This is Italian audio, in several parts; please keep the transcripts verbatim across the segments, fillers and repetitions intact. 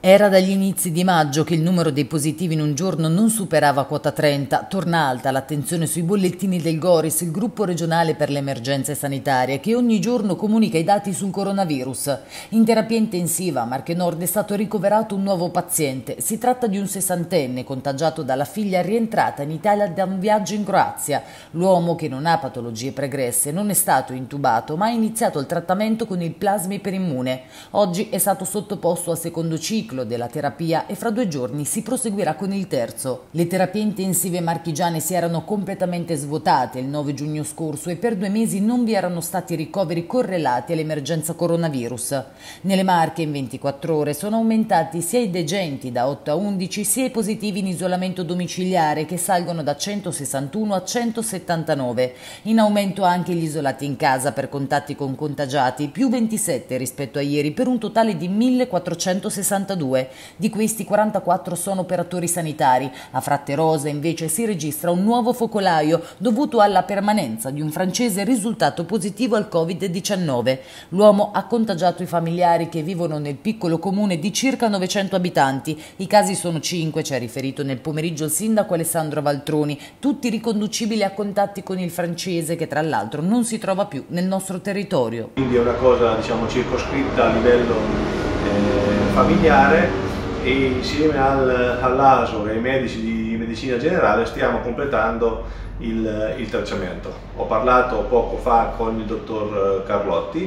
Era dagli inizi di maggio che il numero dei positivi in un giorno non superava quota trenta. Torna alta l'attenzione sui bollettini del Goris, il gruppo regionale per le emergenze sanitarie, che ogni giorno comunica i dati sul coronavirus. In terapia intensiva a Marche Nord è stato ricoverato un nuovo paziente. Si tratta di un sessantenne contagiato dalla figlia rientrata in Italia da un viaggio in Croazia. L'uomo, che non ha patologie pregresse, non è stato intubato, ma ha iniziato il trattamento con il plasma iperimmune. Oggi è stato sottoposto al secondo ciclo della terapia e fra due giorni si proseguirà con il terzo. Le terapie intensive marchigiane si erano completamente svuotate il nove giugno scorso e per due mesi non vi erano stati ricoveri correlati all'emergenza coronavirus. Nelle Marche in ventiquattro ore sono aumentati sia i degenti da otto a undici sia i positivi in isolamento domiciliare, che salgono da centosessantuno a centosettantanove. In aumento anche gli isolati in casa per contatti con contagiati, più ventisette rispetto a ieri, per un totale di millequattrocentosessantadue. Di questi quarantaquattro sono operatori sanitari. A Fratterosa invece si registra un nuovo focolaio dovuto alla permanenza di un francese risultato positivo al covid diciannove. L'uomo ha contagiato i familiari che vivono nel piccolo comune di circa novecento abitanti. I casi sono cinque, ci ha riferito nel pomeriggio il sindaco Alessandro Valtroni, tutti riconducibili a contatti con il francese, che tra l'altro non si trova più nel nostro territorio. Quindi è una cosa, diciamo, circoscritta a livello Eh, familiare, e insieme al, all'A S O e ai medici di medicina generale stiamo completando il, il tracciamento. Ho parlato poco fa con il dottor Carlotti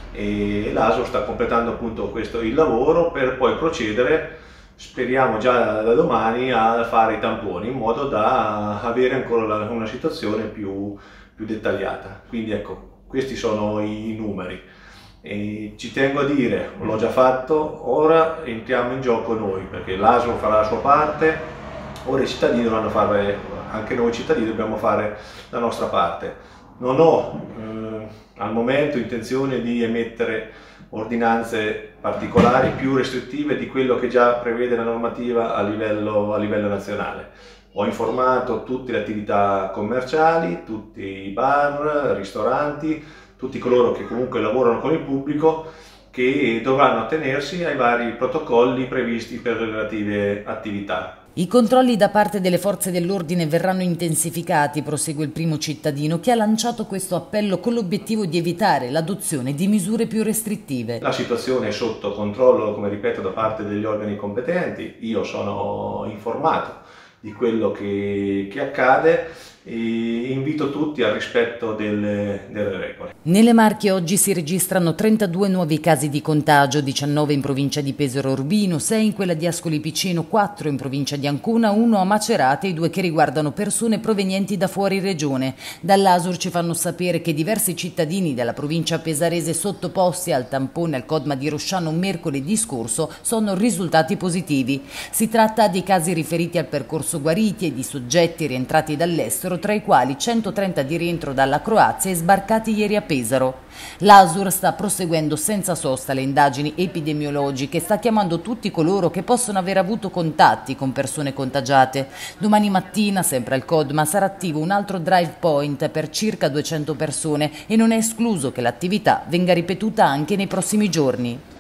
e l'A S O sta completando appunto questo il lavoro per poi procedere, speriamo già da domani, a fare i tamponi, in modo da avere ancora una situazione più, più dettagliata. Quindi ecco, questi sono i numeri. E ci tengo a dire, l'ho già fatto, ora entriamo in gioco noi, perché l'A S O farà la sua parte, ora i cittadini dovranno fare, anche noi cittadini dobbiamo fare la nostra parte. Non ho eh, al momento intenzione di emettere ordinanze particolari più restrittive di quello che già prevede la normativa a livello, a livello nazionale. Ho informato tutte le attività commerciali, tutti i bar, ristoranti, tutti coloro che comunque lavorano con il pubblico, che dovranno attenersi ai vari protocolli previsti per le relative attività. I controlli da parte delle forze dell'ordine verranno intensificati, prosegue il primo cittadino, che ha lanciato questo appello con l'obiettivo di evitare l'adozione di misure più restrittive. La situazione è sotto controllo, come ripeto, da parte degli organi competenti. Io sono informato di quello che, che accade e invito tutti al rispetto delle, delle regole. Nelle Marche oggi si registrano trentadue nuovi casi di contagio, diciannove in provincia di Pesaro Urbino, sei in quella di Ascoli Piceno, quattro in provincia di Ancona, uno a Macerata e due che riguardano persone provenienti da fuori regione. Dall'A S U R ci fanno sapere che diversi cittadini della provincia pesarese sottoposti al tampone al Codma di Rosciano mercoledì scorso sono risultati positivi. Si tratta di casi riferiti al percorso guariti e di soggetti rientrati dall'estero, tra i quali centotrenta di rientro dalla Croazia e sbarcati ieri a Pesaro. L'A S U R sta proseguendo senza sosta le indagini epidemiologiche e sta chiamando tutti coloro che possono aver avuto contatti con persone contagiate. Domani mattina, sempre al Codma, sarà attivo un altro drive point per circa duecento persone e non è escluso che l'attività venga ripetuta anche nei prossimi giorni.